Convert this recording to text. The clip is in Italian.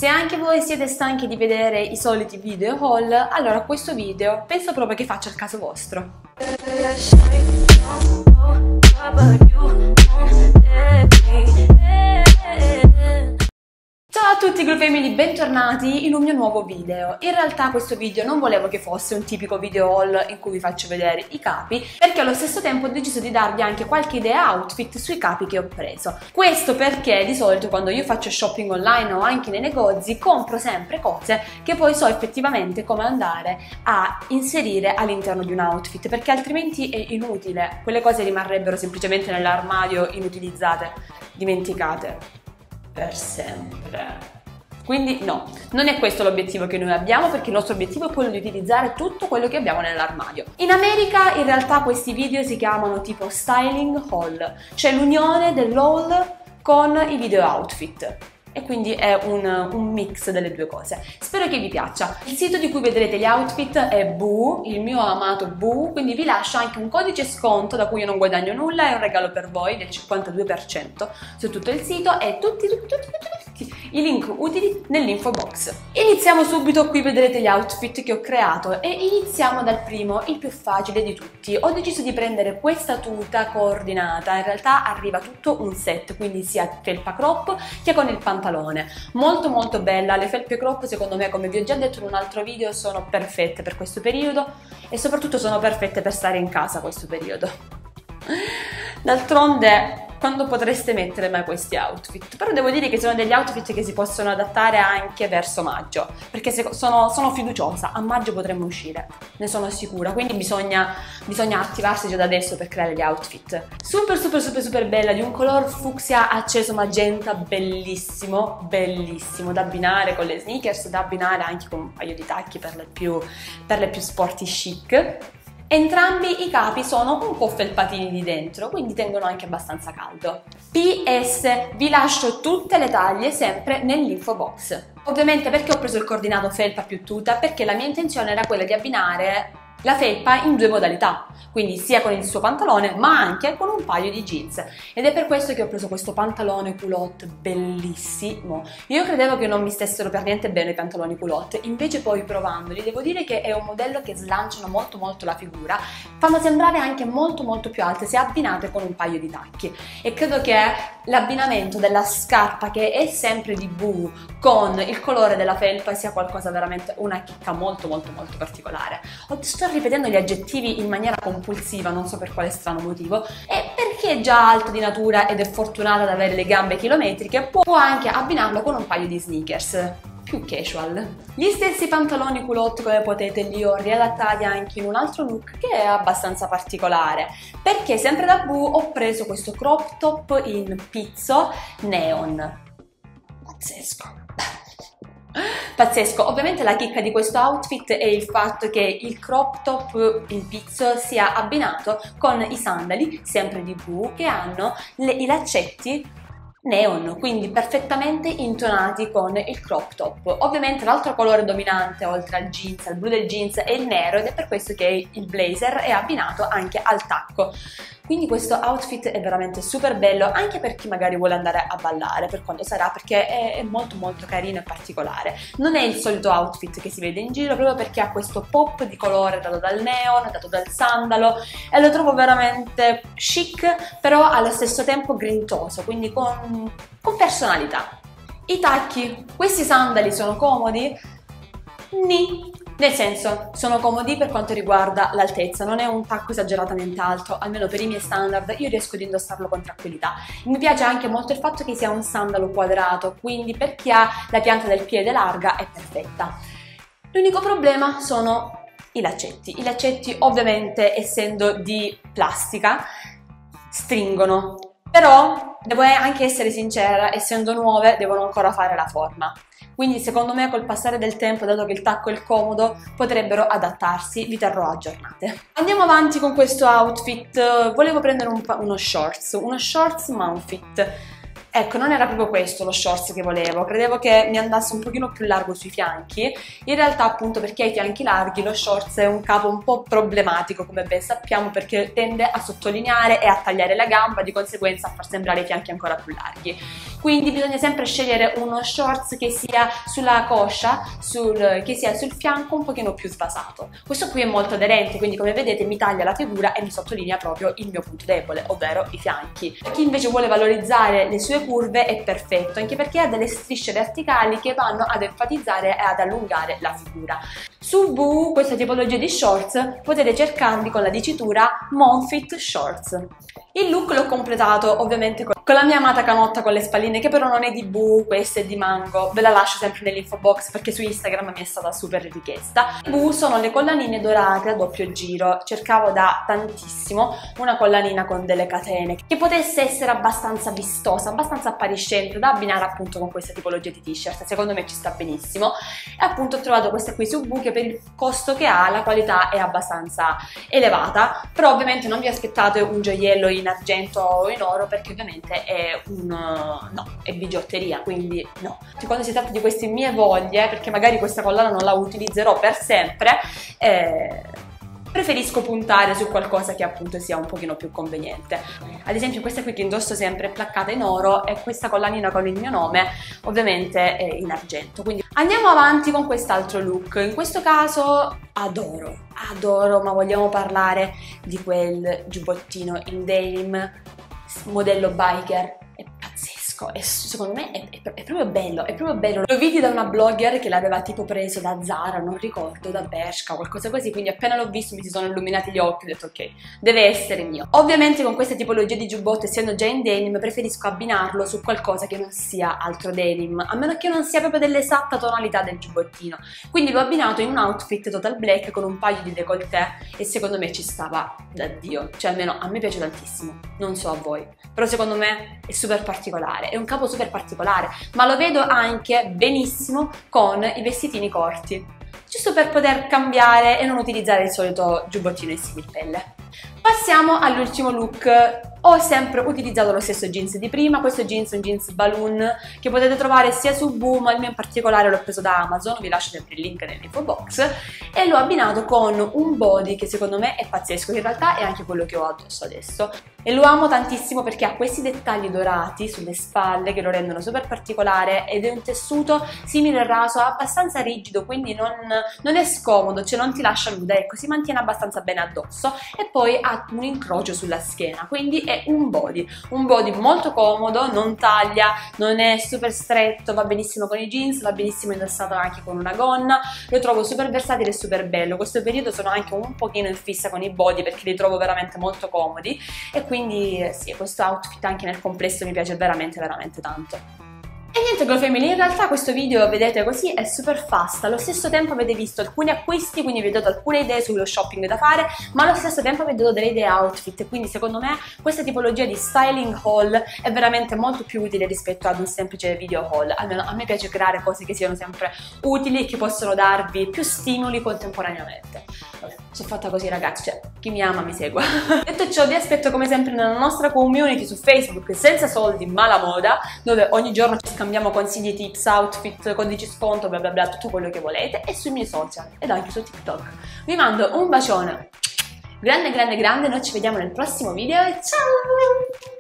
Se anche voi siete stanchi di vedere i soliti video haul, allora questo video penso proprio che faccia il caso vostro. Ciao a tutti Glow Family, bentornati in un mio nuovo video. In realtà questo video non volevo che fosse un tipico video haul in cui vi faccio vedere i capi, perché allo stesso tempo ho deciso di darvi anche qualche idea outfit sui capi che ho preso. Questo perché di solito quando io faccio shopping online o anche nei negozi compro sempre cose che poi so effettivamente come andare a inserire all'interno di un outfit, perché altrimenti è inutile, quelle cose rimarrebbero semplicemente nell'armadio inutilizzate, dimenticate per sempre. Quindi no, non è questo l'obiettivo che noi abbiamo, perché il nostro obiettivo è quello di utilizzare tutto quello che abbiamo nell'armadio. In America in realtà questi video si chiamano tipo styling haul, cioè l'unione dell'haul con i video outfit. E quindi è un mix delle due cose. Spero che vi piaccia. Il sito di cui vedrete gli outfit è Boo, il mio amato Boo, quindi vi lascio anche un codice sconto da cui io non guadagno nulla, è un regalo per voi del 52% su tutto il sito e tutti i link utili nell'info box. Iniziamo subito, qui vedrete gli outfit che ho creato e iniziamo dal primo, il più facile di tutti. Ho deciso di prendere questa tuta coordinata, in realtà arriva tutto un set, quindi sia felpa crop che con il pantalone. Molto molto bella, le felpe crop secondo me, come vi ho già detto in un altro video, sono perfette per questo periodo e soprattutto sono perfette per stare in casa questo periodo. D'altronde quando potreste mettere mai questi outfit? Però devo dire che sono degli outfit che si possono adattare anche verso maggio, perché sono fiduciosa, a maggio potremmo uscire, ne sono sicura, quindi bisogna attivarsi già da adesso per creare gli outfit. Super bella, di un color fucsia acceso magenta, bellissimo, bellissimo, da abbinare con le sneakers, da abbinare anche con un paio di tacchi per le più sporty chic. Entrambi i capi sono un po' felpatini di dentro, quindi tengono anche abbastanza caldo. PS, vi lascio tutte le taglie sempre nell'info box. Ovviamente perché ho preso il coordinato felpa più tuta? Perché la mia intenzione era quella di abbinare la felpa in due modalità, quindi sia con il suo pantalone ma anche con un paio di jeans, ed è per questo che ho preso questo pantalone culotte bellissimo. Io credevo che non mi stessero per niente bene i pantaloni culotte, invece poi provandoli devo dire che è un modello che slanciano molto la figura, fanno sembrare anche molto più alte se abbinate con un paio di tacchi, e credo che l'abbinamento della scarpa, che è sempre di Boo, con il colore della felpa sia qualcosa veramente, una chicca molto particolare. Sto ripetendo gli aggettivi in maniera compulsiva, non so per quale strano motivo, e perché è già alta di natura ed è fortunata ad avere le gambe chilometriche, può anche abbinarlo con un paio di sneakers più casual. Gli stessi pantaloni culotte, come potete, li ho riadattati anche in un altro look che è abbastanza particolare, perché sempre da Boo ho preso questo crop top in pizzo neon. Pazzesco. Ovviamente la chicca di questo outfit è il fatto che il crop top in pizzo sia abbinato con i sandali, sempre di Boo, che hanno i laccetti neon, quindi perfettamente intonati con il crop top. Ovviamente l'altro colore dominante oltre al jeans, al blu del jeans, è il nero, ed è per questo che il blazer è abbinato anche al tacco. Quindi questo outfit è veramente super bello anche per chi magari vuole andare a ballare, per quanto sarà, perché è molto carino e particolare. Non è il solito outfit che si vede in giro, proprio perché ha questo pop di colore dato dal neon, dato dal sandalo, e lo trovo veramente chic, però allo stesso tempo grintoso, quindi con personalità. I tacchi, questi sandali sono comodi? Nì. Nel senso, sono comodi per quanto riguarda l'altezza, non è un tacco esageratamente alto, almeno per i miei standard, io riesco ad indossarlo con tranquillità. Mi piace anche molto il fatto che sia un sandalo quadrato, quindi per chi ha la pianta del piede larga è perfetta. L'unico problema sono i laccetti. I laccetti, ovviamente, essendo di plastica, stringono, però devo anche essere sincera, essendo nuove devono ancora fare la forma. Quindi secondo me col passare del tempo, dato che il tacco è comodo, potrebbero adattarsi, vi terrò aggiornate. Andiamo avanti con questo outfit. Volevo prendere uno shorts mounfit. Ecco, non era proprio questo lo shorts che volevo, credevo che mi andasse un pochino più largo sui fianchi. In realtà, appunto, perché ai fianchi larghi lo shorts è un capo un po' problematico, come ben sappiamo, perché tende a sottolineare e a tagliare la gamba, di conseguenza a far sembrare i fianchi ancora più larghi. Quindi bisogna sempre scegliere uno shorts che sia sulla coscia, che sia sul fianco un pochino più sbasato. Questo qui è molto aderente, quindi come vedete mi taglia la figura e mi sottolinea proprio il mio punto debole, ovvero i fianchi. Per chi invece vuole valorizzare le sue curve è perfetto, anche perché ha delle strisce verticali che vanno ad enfatizzare e ad allungare la figura. Su Boo, questa tipologia di shorts, potete cercarli con la dicitura Monfit Shorts. Il look l'ho completato ovviamente con la mia amata canotta con le spalline, che però non è di Boo, questa è di Mango. Ve la lascio sempre nell'info box perché su Instagram mi è stata super richiesta. Boo sono le collanine dorate a doppio giro. Cercavo da tantissimo una collanina con delle catene che potesse essere abbastanza vistosa, abbastanza appariscente, da abbinare appunto con questa tipologia di t-shirt. Secondo me ci sta benissimo. E appunto ho trovato questa qui su Boo, che per il costo che ha la qualità è abbastanza elevata, però ovviamente non vi aspettate un gioiello in argento o in oro, perché ovviamente è è bigiotteria, quindi no. Quando si tratta di queste mie voglie, perché magari questa collana non la utilizzerò per sempre, preferisco puntare su qualcosa che appunto sia un pochino più conveniente. Ad esempio questa qui che indosso sempre è placcata in oro, e questa collanina con il mio nome ovviamente è in argento. Quindi andiamo avanti con quest'altro look. In questo caso adoro, ma vogliamo parlare di quel giubbottino in denim modello biker. È pazzesco, e secondo me è proprio bello, è proprio bello. Lo vidi da una blogger che l'aveva tipo preso da Zara, non ricordo, da Bershka, qualcosa così, quindi appena l'ho visto mi si sono illuminati gli occhi, ho detto ok, deve essere mio. Ovviamente con questa tipologia di giubbotto, essendo già in denim, preferisco abbinarlo su qualcosa che non sia altro denim, a meno che non sia proprio dell'esatta tonalità del giubbottino. Quindi l'ho abbinato in un outfit total black con un paio di décolleté e secondo me ci stava da Dio, cioè almeno a me piace tantissimo, non so a voi, però secondo me è super particolare, è un capo super particolare, ma lo vedo anche benissimo con i vestitini corti, giusto per poter cambiare e non utilizzare il solito giubbottino in similpelle. Passiamo all'ultimo look. Ho sempre utilizzato lo stesso jeans di prima, questo jeans è un jeans balloon che potete trovare sia su Boo, ma il mio in particolare l'ho preso da Amazon, vi lascio sempre il link nell'info box, e l'ho abbinato con un body che secondo me è pazzesco, che in realtà è anche quello che ho addosso adesso. E lo amo tantissimo perché ha questi dettagli dorati sulle spalle che lo rendono super particolare, ed è un tessuto simile al raso, abbastanza rigido, quindi non è scomodo, cioè non ti lascia nuda, ecco, si mantiene abbastanza bene addosso, e poi ha un incrocio sulla schiena, quindi è un body molto comodo, non taglia, non è super stretto, va benissimo con i jeans, va benissimo indossato anche con una gonna, lo trovo super versatile e super bello. Questo periodo sono anche un pochino in fissa con i body perché li trovo veramente molto comodi, e quindi sì, questo outfit anche nel complesso mi piace veramente tanto. E niente Glow Family, in realtà questo video, vedete così, è super fast. Allo stesso tempo avete visto alcuni acquisti, quindi vi ho dato alcune idee sullo shopping da fare, ma allo stesso tempo vi ho dato delle idee outfit, quindi secondo me questa tipologia di styling haul è veramente molto più utile rispetto ad un semplice video haul. Almeno a me piace creare cose che siano sempre utili e che possono darvi più stimoli contemporaneamente. Vabbè, sono fatta così ragazzi, cioè chi mi ama mi segua. Detto ciò, vi aspetto come sempre nella nostra community su Facebook senza soldi ma la moda, dove ogni giorno ci scambiamo consigli, tips, outfit, codici sconto, bla bla bla, tutto quello che volete, e sui miei social ed anche su TikTok. Vi mando un bacione grande, noi ci vediamo nel prossimo video e ciao!